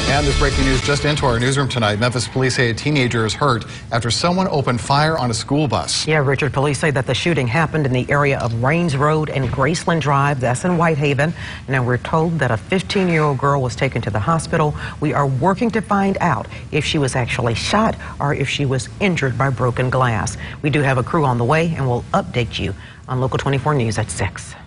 And this breaking news just into our newsroom tonight. Memphis police say a teenager is hurt after someone opened fire on a school bus. Yeah, Richard, police say that the shooting happened in the area of Rains Road and Graceland Drive. That's in Whitehaven. Now, we're told that a 15-year-old girl was taken to the hospital. We are working to find out if she was actually shot or if she was injured by broken glass. We do have a crew on the way, and we'll update you on Local 24 News at 6.